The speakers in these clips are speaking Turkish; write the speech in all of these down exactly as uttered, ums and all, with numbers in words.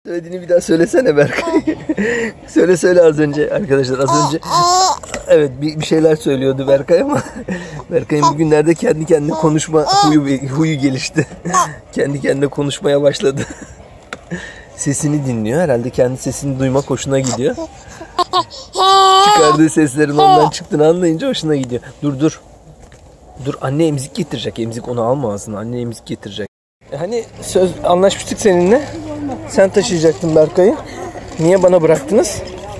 Söylediğini bir daha söylesene Berkay. söyle söyle az önce arkadaşlar az önce. Evet bir, bir şeyler söylüyordu Berkay ama Berkay'ın bugünlerde kendi kendine konuşma huyu, huyu gelişti. kendi kendine konuşmaya başladı. Sesini dinliyor. Herhalde kendi sesini duymak hoşuna gidiyor. Çıkardığı seslerin ondan çıktığını anlayınca hoşuna gidiyor. Dur dur. Dur anne emzik getirecek. Emzik onu alma ağzına. Anne emzik getirecek. E hani söz anlaşmıştık seninle. Sen taşıyacaktın Berkay'ı. Niye bana bıraktınız?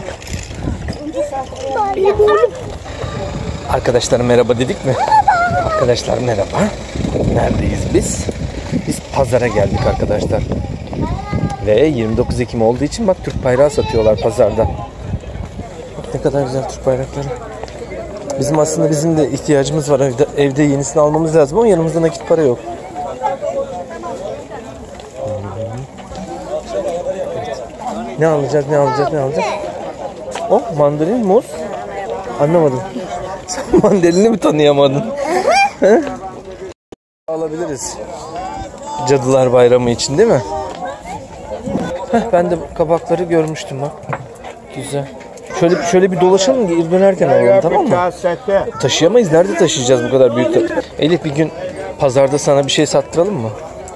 Arkadaşlar merhaba dedik mi? Arkadaşlar merhaba. Neredeyiz biz? Biz pazara geldik arkadaşlar. Ve yirmi dokuz Ekim olduğu için bak Türk bayrağı satıyorlar pazarda. Bak ne kadar güzel Türk bayrakları. Bizim aslında bizim de ihtiyacımız var. Evde, evde yenisini almamız lazım ama yanımızda nakit para yok. Ne alacağız, ne alacağız, ne alacağız? O mandalin, muz. Anlamadım. Sen mandalini mi tanıyamadın? Alabiliriz. Cadılar Bayramı için değil mi? Heh, ben de kabakları görmüştüm bak. Güzel. Şöyle şöyle bir dolaşalım, geri dönerken alalım, tamam mı? Taşıyamayız. Nerede taşıyacağız bu kadar büyük? Elif bir gün pazarda sana bir şey sattıralım mı?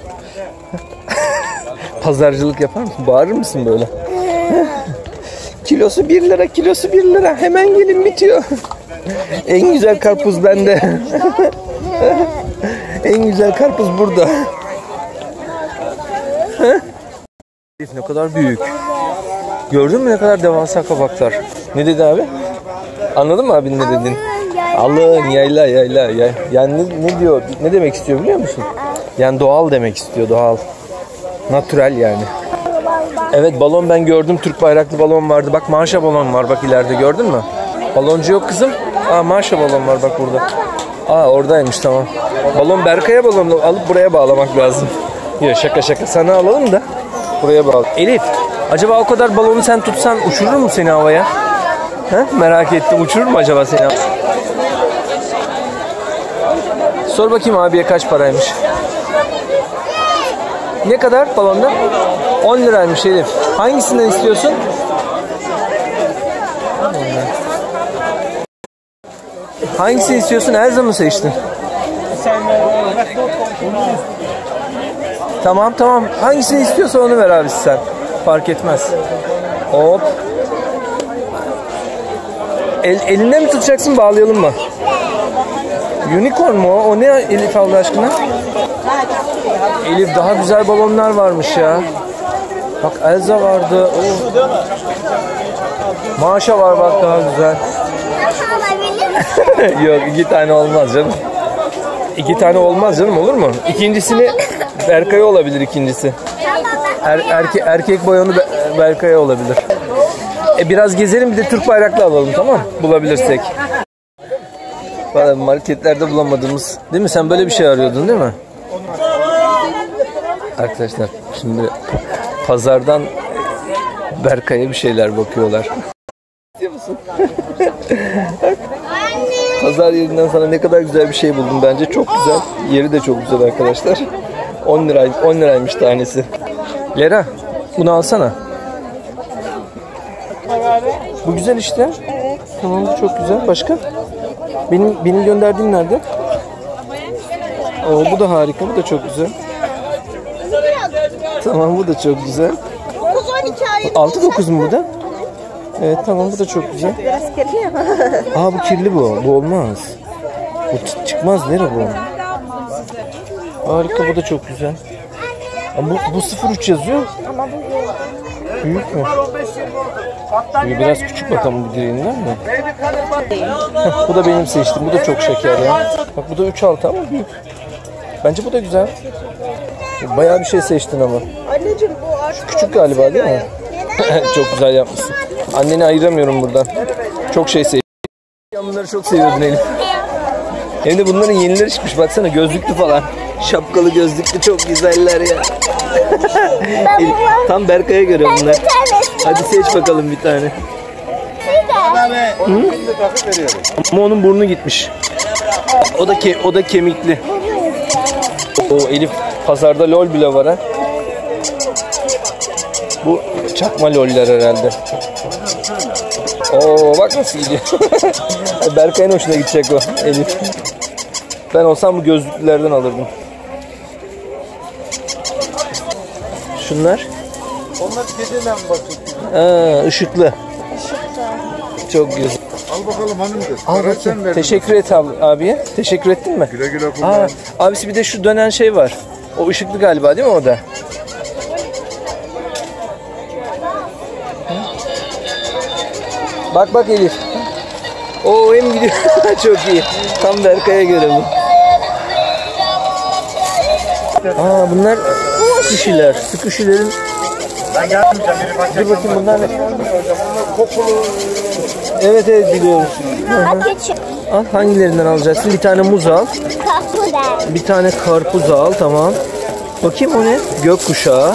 Pazarcılık yapar mısın? Bağırır mısın böyle? Kilosu bir lira, kilosu bir lira. Hemen gelin bitiyor. En güzel karpuz bende. En güzel karpuz burada. Ne kadar büyük. Gördün mü ne kadar devasa kabaklar? Ne dedi abi? Anladın mı abinin ne dediğini? Alın yayla yayla yay. Yani ne, ne diyor? Ne demek istiyor biliyor musun? Yani doğal demek istiyor, doğal. Natürel yani. Evet balon ben gördüm. Türk bayraklı balon vardı. Bak marşa balon var bak ileride gördün mü? Baloncu yok kızım. Aa marşa balon var bak burada. Aa oradaymış tamam. Balon Berkay'a balonu alıp buraya bağlamak lazım. Yok şaka şaka sana alalım da buraya bağlı. Elif acaba o kadar balonu sen tutsan uçurur mu seni havaya? He? Merak ettim uçurur mu acaba seni? Sor bakayım abiye kaç paraymış? Ne kadar balonda? on liraymış Elif. Hangisinden istiyorsun? Hangisini istiyorsun? Elza mı seçtin? Tamam tamam. Hangisini istiyorsa onu ver abi sen. Fark etmez. Hop. El, elinde mi tutacaksın bağlayalım mı? Unicorn mu o? O ne Elif Allah aşkına? Elif daha güzel balonlar varmış ya. Bak Elza vardı. Oh. Maşa var bak daha güzel. Yok iki tane olmaz canım. İki tane olmaz canım olur mu? İkincisini Berkay'a olabilir ikincisi. Er, erke, erkek boyonu Berkay'a olabilir. E biraz gezelim bir de Türk bayraklı alalım tamam mı? Bulabilirsek. Valla marketlerde bulamadığımız. Değil mi? Sen böyle bir şey arıyordun değil mi? Arkadaşlar şimdi pazardan Berkay'a bir şeyler bakıyorlar. İstiyor musun? Pazar yerinden sana ne kadar güzel bir şey buldum bence. Çok güzel. Yeri de çok güzel arkadaşlar. on lira on liraymış tanesi. Lera bunu alsana. Bu güzel işte. Evet. Tamam bu çok güzel. Başka? Benim benim gönderdiğim nerede? Oo, bu da harika. Bu da çok güzel. Tamam bu da çok güzel. altı dokuz mu bu da? Evet tamam bu da çok güzel. Biraz kirli ama. Aa bu kirli bu. Bu olmaz. Bu çıkmaz nere bu? Harika bu da çok güzel. Ama bu, bu sıfır üç yazıyor. Ama bu büyük mü? Bu biraz küçük bakalım bu direğinden mi? Heh, bu da benim seçtiğim. Bu da çok şeker ya. Bak bu da üç altı ama büyük. Bence bu da güzel. Bayağı bir şey seçtin ama. Anneciğim bu artık küçük galiba değil mi? Çok güzel yapmışsın. Anneni ayıramıyorum buradan. Çok şey seviyorum. Bunları çok seviyordun Elif. Hem de bunların yenileri çıkmış. Baksana gözlüklü falan. Şapkalı gözlüklü çok güzeller ya. Elif, tam Berkay'a göre bunlar. Hadi seç bakalım bir tane. Hı? Ama onun burnu gitmiş. O da ke o da kemikli. O Elif pazarda lol bile var ha. Bu çakma loller herhalde. Oo bak nasıl gidiyor. Berkay'ın hoşuna gidecek o Elif. Ben olsam bu gözlüklerden alırdım. Şunlar. Onlar kediden bakıyor. Aa, ışıklı. Çok güzel. Al bakalım hanımdır. Al bakayım. Teşekkür et abi, abiye. Teşekkür ettin mi? Güle güle kullan. Aa, abisi bir de şu dönen şey var. O ışıklı galiba değil mi o da? Bak bak Elif. O hem gidiyor. Çok iyi. Tam Berkay'a göre bu. Aa bunlar sıkışiler. Sıkışilerin. Ben gelmeyeceğim. Biri bak. Dur bakayım bunlar ne? Kokulu. Evet evet biliyoruz. Al hangilerinden alacaksın? Bir tane muz al. Bir tane karpuz al tamam. Bakayım o ne? Gökkuşağı.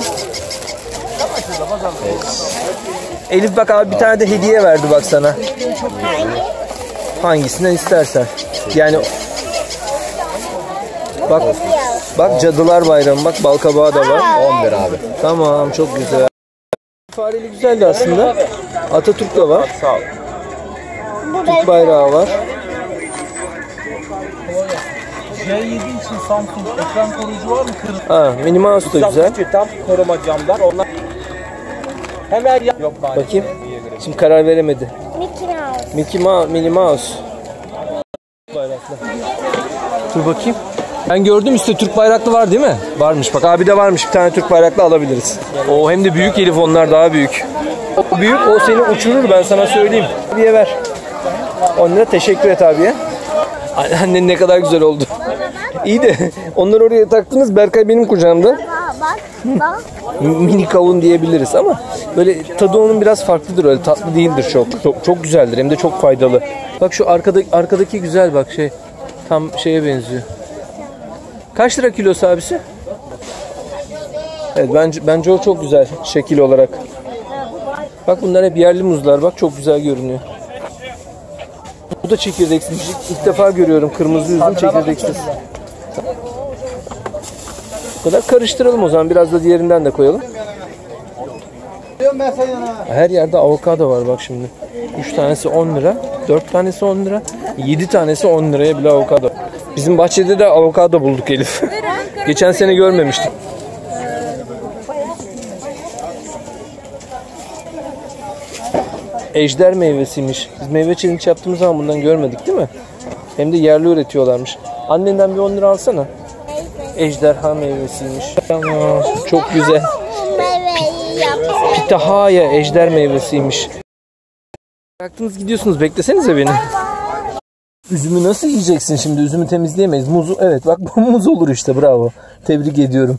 Elif bak abi bir tane de hediye verdi bak sana. Hangisinden istersen. Yani bak bak Cadılar Bayramı bak balkabağı da var. on lira abi. Tamam çok güzel. Fareli güzeldi aslında. Atatürk de var. Sağ ol. Türk bayrağı var. C yedi için Samsung ekran koruyucu var mı? Kırmızı. Ha, Minnie Mouse da güzel. Tam koruma camlar. Onlar hemen ya- yok bari. Bakayım. Şimdi karar veremedi. Mickey Mouse. Mickey Mouse, Minnie Mouse. Bayraklı. Dur bakayım. Ben gördüm üstte Türk bayraklı var değil mi? Varmış bak abi de varmış bir tane Türk bayraklı alabiliriz. O hem de büyük Elif onlar daha büyük. O büyük o seni uçurur ben sana söyleyeyim. Abiye ver. on lira teşekkür et abiye. Annen ne kadar güzel oldu. İyi de onları oraya taktınız Berkay benim kucağımda. Bak, bak. Mini kavun diyebiliriz ama böyle tadı onun biraz farklıdır öyle tatlı değildir çok. Çok, çok güzeldir hem de çok faydalı. Bak şu arkada, arkadaki güzel bak şey tam şeye benziyor. Kaç lira kilosu abisi? Evet bence, bence o çok güzel şekil olarak. Bak bunlar hep yerli muzlar bak çok güzel görünüyor. Bu da çekirdeksiz. İlk defa görüyorum kırmızı üzüm çekirdeksiz. Bu kadar karıştıralım o zaman biraz da diğerinden de koyalım. Her yerde avokado var bak şimdi. üç tanesi on lira, dört tanesi on lira, yedi tanesi on liraya bile avokado. Bizim bahçede de avokado bulduk Elif. Geçen sene görmemiştik. Ejder meyvesiymiş. Biz meyve challenge yaptığımız zaman bundan görmedik değil mi? Hem de yerli üretiyorlarmış. Annenden bir on lira alsana. Ejderha meyvesiymiş. Tamam. Çok güzel. Pitahaya ejder meyvesiymiş. Bıraktınız gidiyorsunuz. Beklesenize beni. Üzümü nasıl yiyeceksin şimdi? Üzümü temizleyemeyiz. Muzu evet bak bu muz olur işte bravo. Tebrik ediyorum.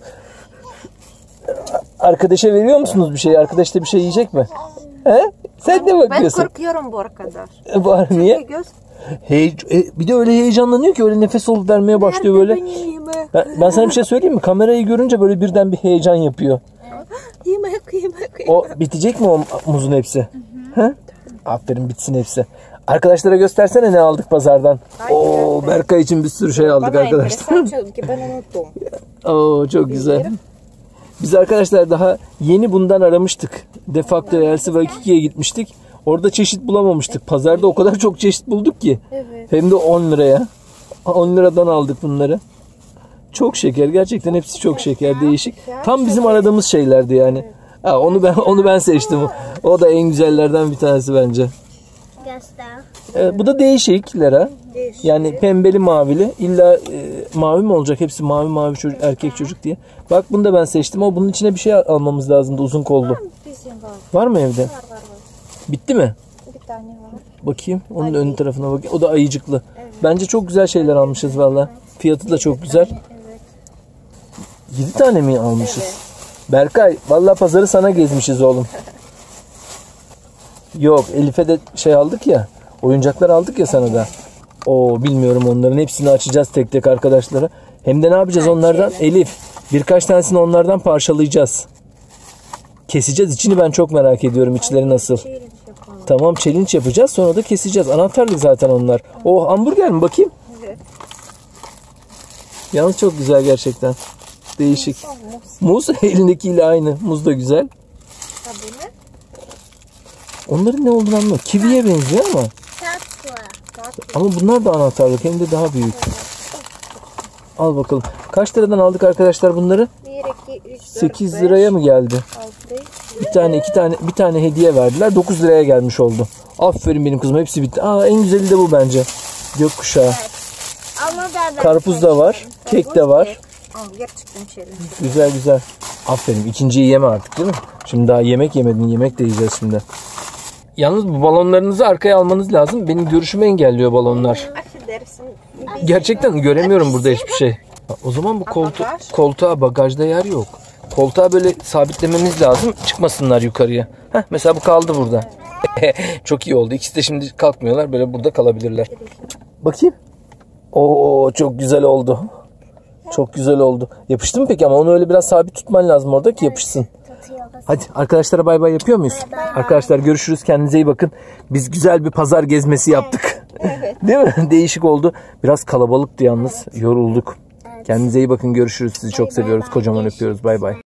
Arkadaşa veriyor musunuz bir şey? Arkadaş da bir şey yiyecek mi? He? Sen de bakıyorsun. Ben korkuyorum bu arkadaş. Var niye? Göz. Hey, e, bir de öyle heyecanlanıyor ki öyle nefes alıp vermeye başlıyor böyle. Ben, ben sana bir şey söyleyeyim mi? Kamerayı görünce böyle birden bir heyecan yapıyor. Yemek, yemek, O bitecek mi o muzun hepsi? Hı hı. Aferin bitsin hepsi. Arkadaşlara göstersene ne aldık pazardan. Oo Berkay için bir sürü şey aldık arkadaşlar. Çünkü ben unuttum. Oo çok güzel. Biz arkadaşlar daha yeni bundan aramıştık. Defakto Elsi ve Hakiki'ye gitmiştik. Orada çeşit bulamamıştık. Pazarda o kadar çok çeşit bulduk ki. Evet. Hem de on liraya. on liradan aldık bunları. Çok şeker. Gerçekten hepsi çok şeker. Değişik. Tam bizim aradığımız şeylerdi yani. Ha, onu ben onu ben seçtim. O da en güzellerden bir tanesi bence. Ee, bu da değişik Lera. Yani pembeli mavili. İlla e, mavi mi olacak? Hepsi mavi mavi çocuk, erkek çocuk diye. Bak bunu da ben seçtim ama bunun içine bir şey almamız lazımdı uzun kollu. Var. Var mı evde? Var, var, var. Bitti mi? Bir tane var. Bakayım. Onun ön tarafına bakayım. O da ayıcıklı. Evet. Bence çok güzel şeyler almışız valla. Fiyatı da çok güzel. Evet. yedi tane mi almışız? Evet. Berkay valla pazarı sana gezmişiz oğlum. Yok Elif'e de şey aldık ya. Oyuncaklar aldık ya sana da. Oo bilmiyorum onların hepsini açacağız tek tek arkadaşlara. Hem de ne yapacağız onlardan? Elif birkaç tanesini onlardan parçalayacağız. Keseceğiz. İçini ben çok merak ediyorum. İçleri nasıl? Tamam challenge yapacağız. Sonra da keseceğiz. Anahtarlık zaten onlar. Oh hamburger mi? Bakayım. Evet. Yalnız çok güzel gerçekten. Değişik. Muz elindekiyle aynı. Muz da güzel. Ha bu ne? Onların ne olduğunu anlamıyorum. Kiviye benziyor ama. Tatlı. Ama bunlar da anahtarlık, hem de daha büyük. Al bakalım. Kaç liradan aldık arkadaşlar bunları? bir, iki, üç, dört, sekiz beş, liraya mı geldi? altı. Bir tane, iki tane, bir tane hediye verdiler. dokuz liraya gelmiş oldu. Aferin benim kızıma, hepsi bitti. Aa, en güzeli de bu bence. Gökkuşağı. Ama da ben Karpuz da var. Kek de var. Al gerçekten çelim. Güzel güzel. Aferin. İkinciyi yeme artık, değil mi? Şimdi daha yemek yemedin. Yemek de yiyeceğiz şimdi. Yalnız bu balonlarınızı arkaya almanız lazım. Benim görüşümü engelliyor balonlar. Affedersin. Gerçekten göremiyorum burada hiçbir şey. O zaman bu koltu bagaj? koltuğa, bagajda yer yok. Koltuğa böyle sabitlememiz lazım. Çıkmasınlar yukarıya. Heh, mesela bu kaldı burada. Çok iyi oldu. İkisi de şimdi kalkmıyorlar. Böyle burada kalabilirler. Bakayım. Oo, çok güzel oldu. Çok güzel oldu. Yapıştı mı peki? Ama onu öyle biraz sabit tutman lazım orada ki yapışsın. Hadi arkadaşlara bay bay yapıyor muyuz? Arkadaşlar görüşürüz. Kendinize iyi bakın. Biz güzel bir pazar gezmesi yaptık. Değil mi? Değişik oldu. Biraz kalabalıktı yalnız. Yorulduk. Kendinize iyi bakın. Görüşürüz. Sizi çok seviyoruz. Kocaman öpüyoruz. Bay bay.